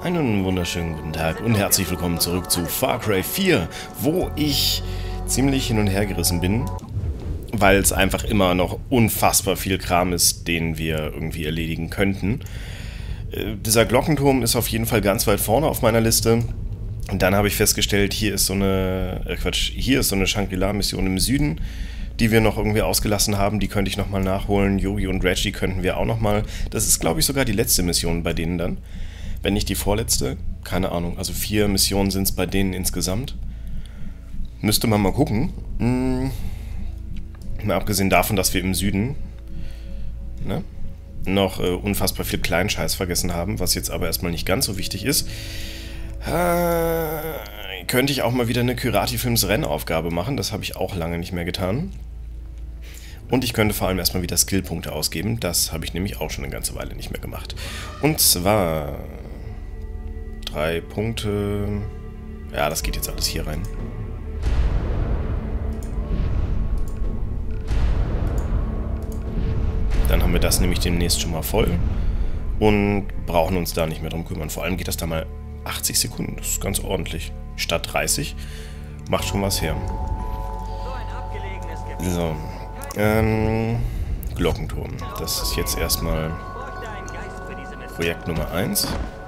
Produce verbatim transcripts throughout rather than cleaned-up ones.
Einen wunderschönen guten Tag und herzlich willkommen zurück zu Far Cry vier, wo ich ziemlich hin und her gerissen bin, weil es einfach immer noch unfassbar viel Kram ist, den wir irgendwie erledigen könnten. Äh, dieser Glockenturm ist auf jeden Fall ganz weit vorne auf meiner Liste. Und dann habe ich festgestellt, hier ist so eine, äh Quatsch, hier ist so eine Shangri-La-Mission im Süden, die wir noch irgendwie ausgelassen haben. Die könnte ich nochmal nachholen. Yogi und Reggie könnten wir auch nochmal. Das ist, glaube ich, sogar die letzte Mission bei denen dann. Wenn nicht die vorletzte, keine Ahnung. Also vier Missionen sind es bei denen insgesamt. Müsste man mal gucken. Hm. Mal abgesehen davon, dass wir im Süden ne, noch äh, unfassbar viel Kleinscheiß vergessen haben, was jetzt aber erstmal nicht ganz so wichtig ist. Äh, könnte ich auch mal wieder eine Kyrati-Films Rennaufgabe machen. Das habe ich auch lange nicht mehr getan. Und ich könnte vor allem erstmal wieder Skillpunkte ausgeben. Das habe ich nämlich auch schon eine ganze Weile nicht mehr gemacht. Und zwar drei Punkte. Ja, das geht jetzt alles hier rein. Dann haben wir das nämlich demnächst schon mal voll. Und brauchen uns da nicht mehr drum kümmern. Vor allem geht das da mal achtzig Sekunden. Das ist ganz ordentlich. Statt dreißig. Macht schon was her. So. Ähm, Glockenturm. Das ist jetzt erstmal Projekt Nummer eins.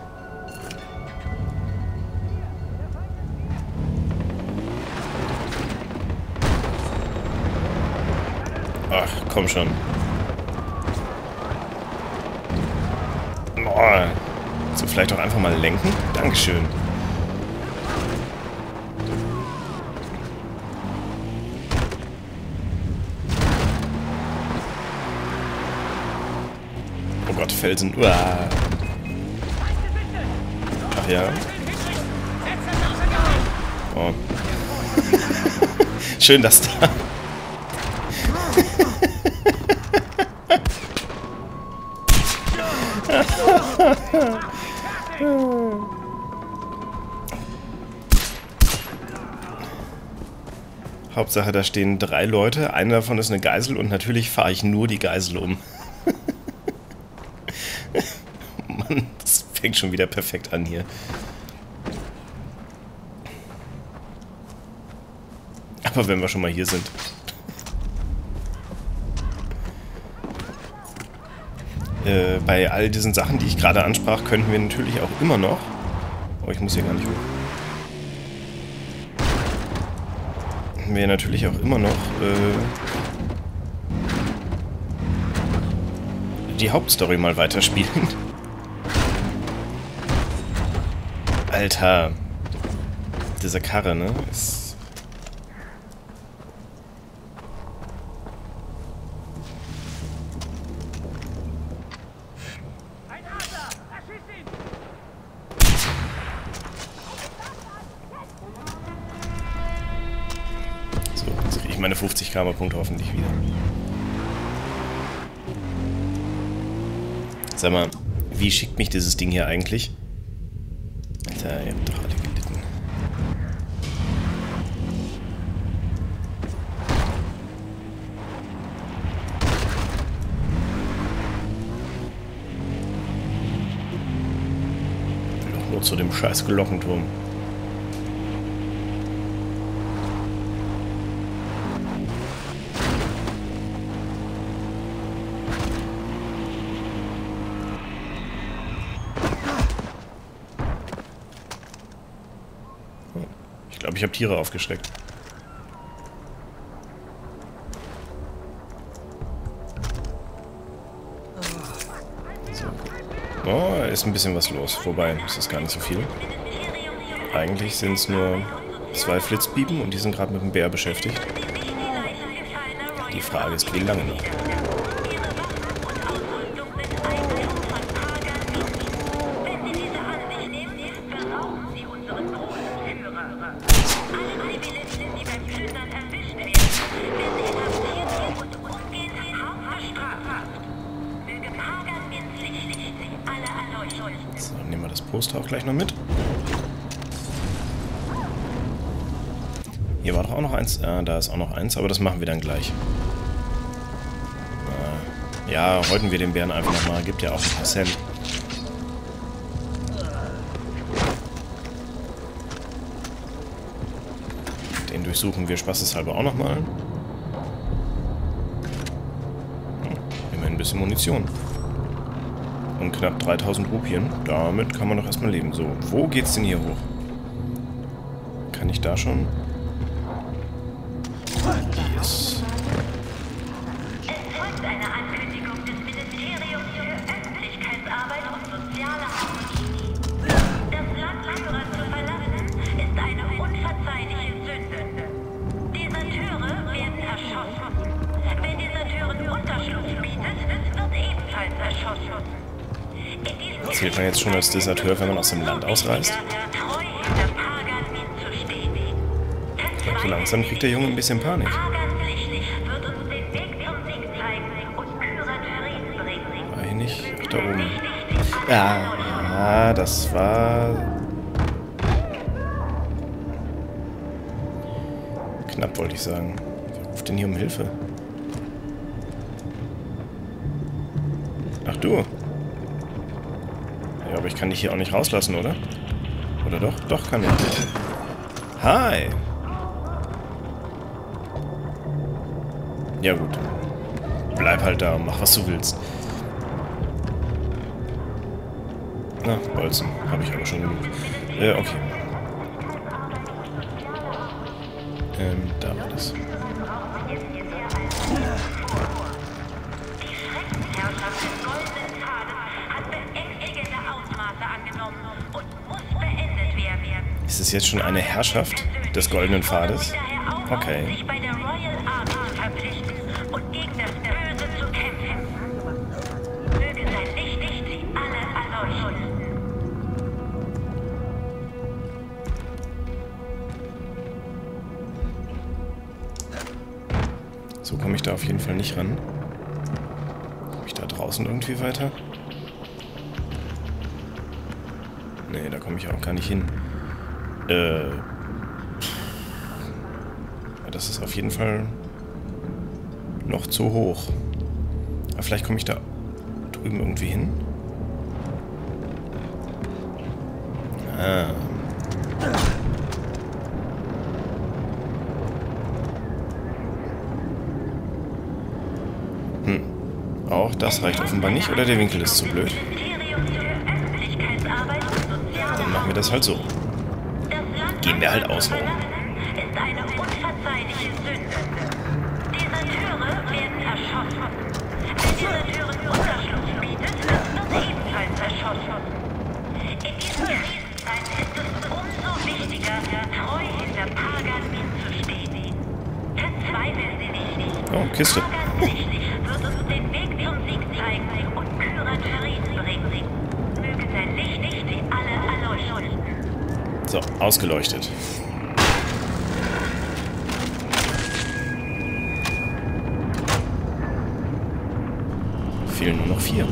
Ach, komm schon. Boah. So, vielleicht auch einfach mal lenken? Dankeschön. Oh Gott, Felsen. Uah. Ach ja. Oh. Schön, dass da... Hauptsache, da stehen drei Leute, einer davon ist eine Geisel und natürlich fahre ich nur die Geisel um. Mann, das fängt schon wieder perfekt an hier. Aber wenn wir schon mal hier sind. Äh, bei all diesen Sachen, die ich gerade ansprach, könnten wir natürlich auch immer noch... Oh, ich muss hier gar nicht hoch. Wir natürlich auch immer noch äh, die Hauptstory mal weiterspielen. Alter, diese Karre, ne? Ist meine fünfzig Karma-Punkte hoffentlich wieder. Sag mal, wie schickt mich dieses Ding hier eigentlich? Alter, ihr habt doch alle gelitten. Ich will doch nur zu dem scheiß Glockenturm. Ich glaube, ich habe Tiere aufgeschreckt. So. Oh, ist ein bisschen was los. Wobei, es ist gar nicht so viel. Eigentlich sind es nur zwei Flitzpiepen und die sind gerade mit dem Bär beschäftigt. Die Frage ist, wie lange noch? So, nehmen wir das Poster auch gleich noch mit. Hier war doch auch noch eins. Ah, da ist auch noch eins, aber das machen wir dann gleich. Äh, ja, häuten wir den Bären einfach nochmal. Gibt ja auch ein paar Cent. durchsuchen wir spaßeshalber auch nochmal. Hm, immerhin ein bisschen Munition. Und knapp dreitausend Rupien. Damit kann man doch erstmal leben. So, wo geht's denn hier hoch? Kann ich da schon? Yes. Es folgt eine Ankündigung des Ministeriums für Öffentlichkeitsarbeit und soziale Harmonie. Das Land Lyra zu verlassen, ist eine unverzeihliche Sünde. Deserteure werden erschossen. Wer Deserteuren Unterschlupf bietet, wird ebenfalls erschossen. Zählt man jetzt schon als Deserteur, wenn man aus dem Land ausreist? So langsam kriegt der Junge ein bisschen Panik. War hier nicht? Ach, da oben. Ja, das war... knapp, wollte ich sagen. Wer ruft denn hier um Hilfe? Ach du. Ja, aber ich kann dich hier auch nicht rauslassen, oder? Oder doch? Doch, kann ich. Hi! Ja gut. Bleib halt da und mach, was du willst. Na, Bolzen. Habe ich aber schon genug. Äh, okay. Ähm, da war das. Ist es jetzt schon eine Herrschaft des Goldenen Pfades? Okay. So komme ich da auf jeden Fall nicht ran. Komme ich da draußen irgendwie weiter? Nee, da komme ich auch gar nicht hin. Äh. Das ist auf jeden Fall noch zu hoch. Aber vielleicht komme ich da drüben irgendwie hin. Ah. Hm. Auch das reicht offenbar nicht, oder der Winkel ist zu blöd. Dann machen wir das halt so. Gehen wir halt außen rum. Ist eine unverzeihliche Sünde. Deserteure werden erschossen. Wer Deserteuren Unterschlupf bietet, wird ebenfalls erschossen. In diesen Krisenzeiten ist es umso wichtiger, treu hinter Pagan Min zu stehen. Verzweifeln Sie nicht. Oh, Kiste. Pagan Licht wird uns den Weg zum Sieg zeigen und Kyrat Frieden bringen. Möge sein Licht nicht sie alle erleuchten. So, ausgeleuchtet. Fehlen nur noch vier.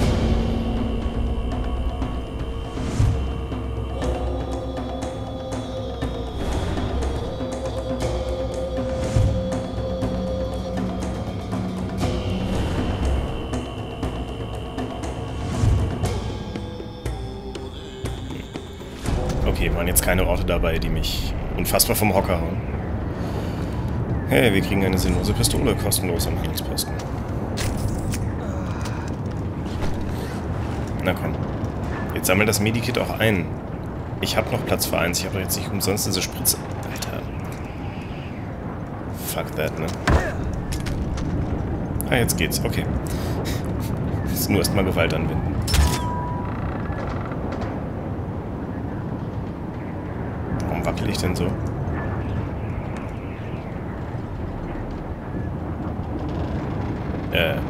Okay, waren jetzt keine Orte dabei, die mich unfassbar vom Hocker hauen. Hey, wir kriegen eine sinnlose Pistole kostenlos am Handelsposten. Na komm. Jetzt sammel das Medikit auch ein. Ich habe noch Platz für eins. Ich habe jetzt nicht umsonst diese Spritze. Alter. Fuck that, ne? Ah, jetzt geht's. Okay. Muss nur erstmal Gewalt anwenden. Warum wackel ich denn so? Äh.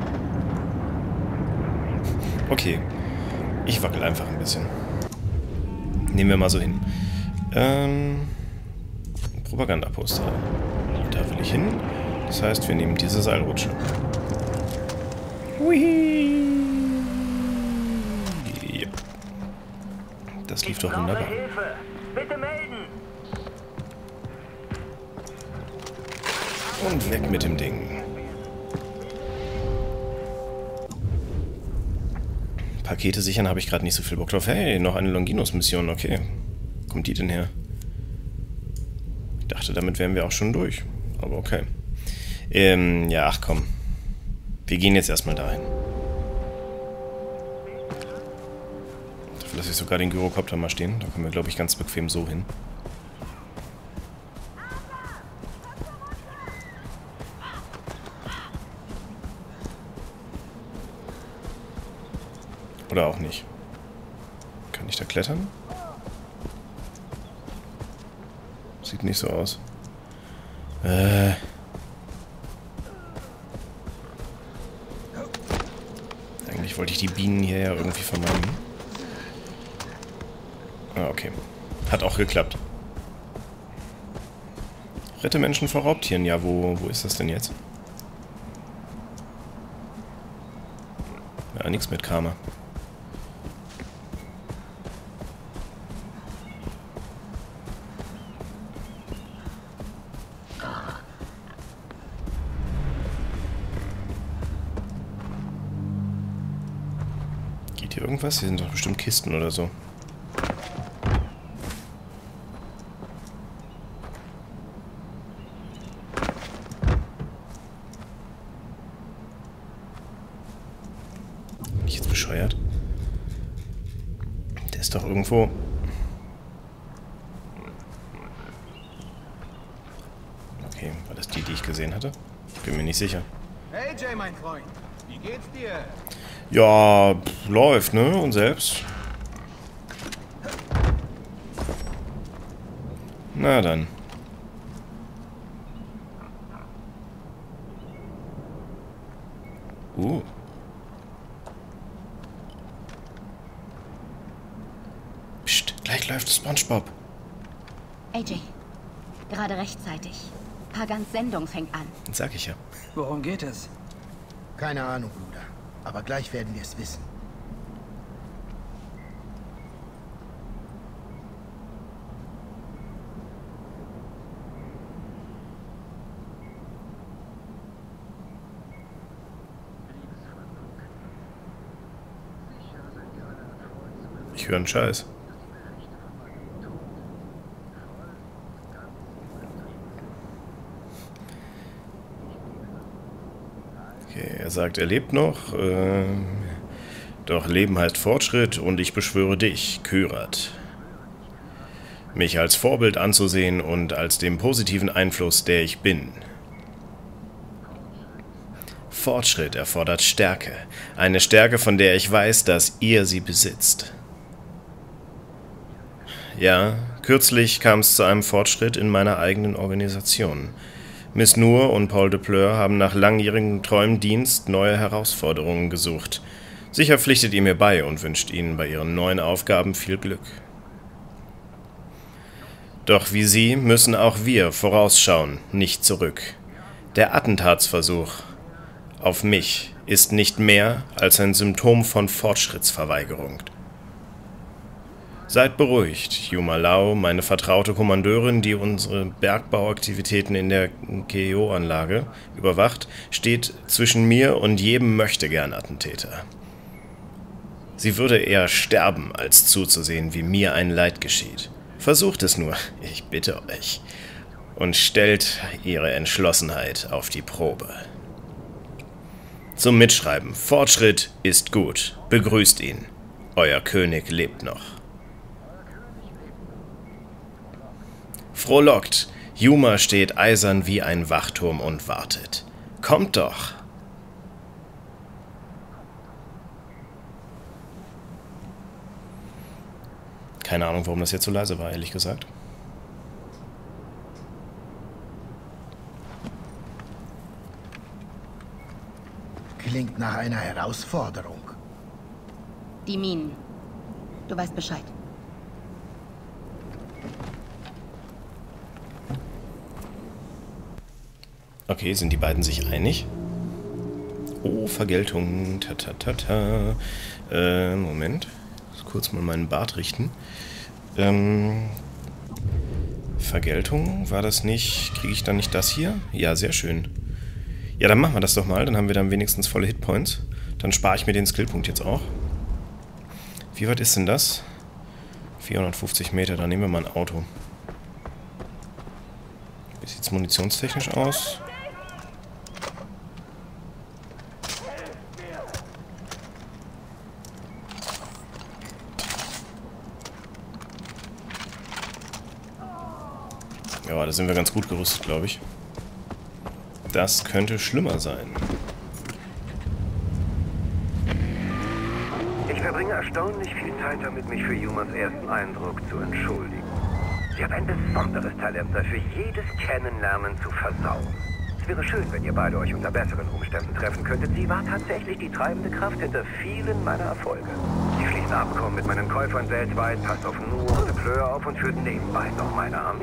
Okay. Ich wackel einfach ein bisschen. Nehmen wir mal so hin. Ähm. Propagandaposter. Da will ich hin. Das heißt, wir nehmen diese Seilrutsche. Hui. Ja. Das lief doch wunderbar. Bitte melden. Und weg mit dem Ding. Pakete sichern habe ich gerade nicht so viel Bock drauf. Hey, noch eine Longinus-Mission, okay. Wo kommt die denn her? Ich dachte, damit wären wir auch schon durch. Aber okay. Ähm, ja, ach komm. Wir gehen jetzt erstmal dahin. Dafür lasse ich sogar den Gyrocopter mal stehen. Da kommen wir, glaube ich, ganz bequem so hin. Oder auch nicht. Kann ich da klettern? Sieht nicht so aus. Äh. Eigentlich wollte ich die Bienen hier ja irgendwie vermeiden. Ah, okay. Hat auch geklappt. Rette Menschen vor Raubtieren. Ja, wo, wo ist das denn jetzt? Ja, nichts mit Karma. Geht hier irgendwas? Hier sind doch bestimmt Kisten oder so. Bin ich jetzt bescheuert? Der ist doch irgendwo... Okay, war das die, die ich gesehen hatte? Ich bin mir nicht sicher. Hey Jay, mein Freund, wie geht's dir? Ja, pff, läuft, ne? Und selbst? Na dann. Uh. Psst, gleich läuft SpongeBob. A J, gerade rechtzeitig. Pagans Sendung fängt an. Das sag ich ja. Worum geht es? Keine Ahnung, Bruder. Aber gleich werden wir es wissen. Ich höre einen Scheiß. Okay, er sagt, er lebt noch. Äh, doch Leben heißt Fortschritt und ich beschwöre dich, Kyrat, mich als Vorbild anzusehen und als den positiven Einfluss, der ich bin. Fortschritt erfordert Stärke. Eine Stärke, von der ich weiß, dass ihr sie besitzt. Ja, kürzlich kam es zu einem Fortschritt in meiner eigenen Organisation. Miss Noor und Paul de Pleur haben nach langjährigem treuen Dienst neue Herausforderungen gesucht. Sicher pflichtet ihr mir bei und wünscht ihnen bei ihren neuen Aufgaben viel Glück. Doch wie sie müssen auch wir vorausschauen, nicht zurück. Der Attentatsversuch auf mich ist nicht mehr als ein Symptom von Fortschrittsverweigerung. Seid beruhigt, Yuma Lau, meine vertraute Kommandeurin, die unsere Bergbauaktivitäten in der K O-Anlage überwacht, steht zwischen mir und jedem Möchtegern-Attentäter. Sie würde eher sterben, als zuzusehen, wie mir ein Leid geschieht. Versucht es nur, ich bitte euch, und stellt ihre Entschlossenheit auf die Probe. Zum Mitschreiben. Fortschritt ist gut. Begrüßt ihn. Euer König lebt noch. Frohlockt. Yuma steht eisern wie ein Wachturm und wartet. Kommt doch. Keine Ahnung, warum das jetzt so leise war, ehrlich gesagt. Klingt nach einer Herausforderung. Die Minen. Du weißt Bescheid. Okay, sind die beiden sich einig? Oh, Vergeltung. Ta, ta, ta, ta. Äh, Moment. Kurz mal meinen Bart richten. Ähm, Vergeltung, war das nicht... Kriege ich dann nicht das hier? Ja, sehr schön. Ja, dann machen wir das doch mal. Dann haben wir dann wenigstens volle Hitpoints. Dann spare ich mir den Skillpunkt jetzt auch. Wie weit ist denn das? vierhundertfünfzig Meter, dann nehmen wir mal ein Auto. Wie sieht es munitionstechnisch aus? Ja, da sind wir ganz gut gerüstet, glaube ich. Das könnte schlimmer sein. Ich verbringe erstaunlich viel Zeit damit, mich für Yumas ersten Eindruck zu entschuldigen. Sie hat ein besonderes Talent dafür, jedes Kennenlernen zu versauen. Es wäre schön, wenn ihr beide euch unter besseren Umständen treffen könntet. Sie war tatsächlich die treibende Kraft hinter vielen meiner Erfolge. Sie schließt Abkommen mit meinen Käufern weltweit, passt auf Noor und Pleur auf und führt nebenbei noch meine Armee.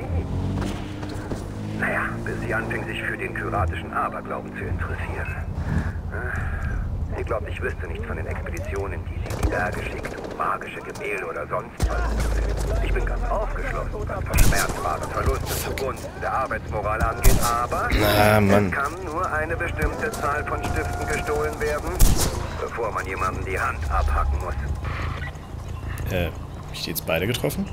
Naja, bis sie anfing, sich für den kyratischen Aberglauben zu interessieren. Sie glaubt, ich wüsste nichts von den Expeditionen, die sie in die Berge schickt, um magische Gemälde oder sonst was zu finden. Ich bin ganz aufgeschlossen, was verschmerzbare Verluste zugunsten der Arbeitsmoral angeht, aber Na, Mann. es kann nur eine bestimmte Zahl von Stiften gestohlen werden, bevor man jemandem die Hand abhacken muss. Äh, hab ich die jetzt beide getroffen?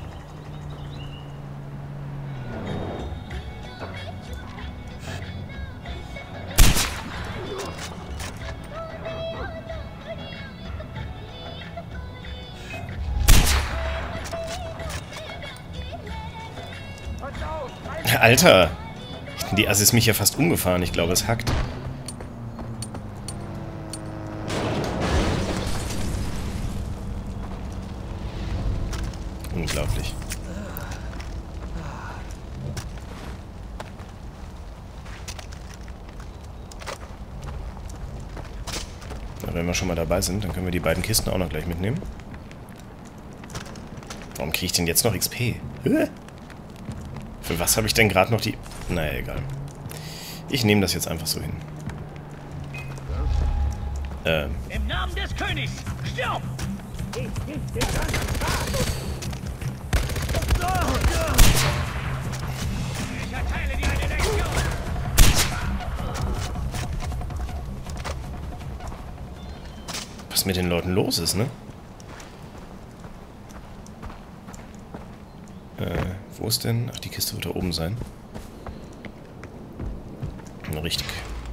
Alter! Die Ass ist mich ja fast umgefahren. Ich glaube, es hackt. Unglaublich. Na, wenn wir schon mal dabei sind, dann können wir die beiden Kisten auch noch gleich mitnehmen. Warum kriege ich denn jetzt noch X P? Hä? Für was habe ich denn gerade noch die... Naja, egal. Ich nehme das jetzt einfach so hin. Ähm. Im Namen des Königs, stirb! Ich erteile dir eine Lektion! Was mit den Leuten los ist, ne? Äh, wo ist denn... Ach, die Kiste wird da oben sein. Na, richtig.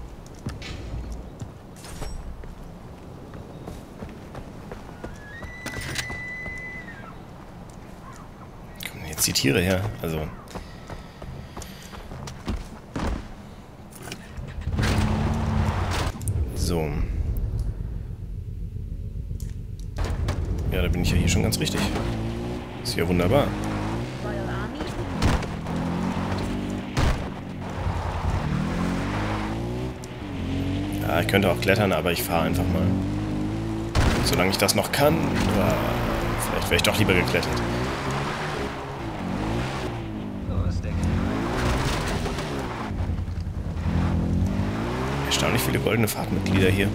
Kommen jetzt die Tiere her? Also... So. Ja, da bin ich ja hier schon ganz richtig. Ist ja wunderbar. Ja, ich könnte auch klettern, aber ich fahre einfach mal. Solange ich das noch kann. Aber vielleicht wäre ich doch lieber geklettert. Erstaunlich viele goldene Fahrtmitglieder hier.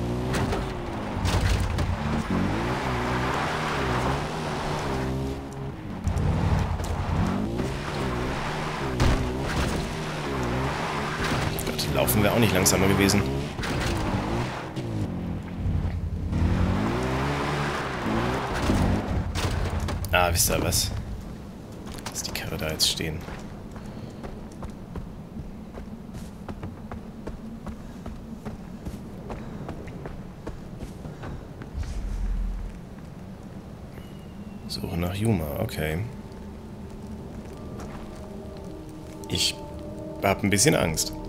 Gott, laufen wäre auch nicht langsamer gewesen. Ah, wisst ihr was? Lass die Karre da jetzt stehen. Suche nach Yuma, okay. Ich hab ein bisschen Angst.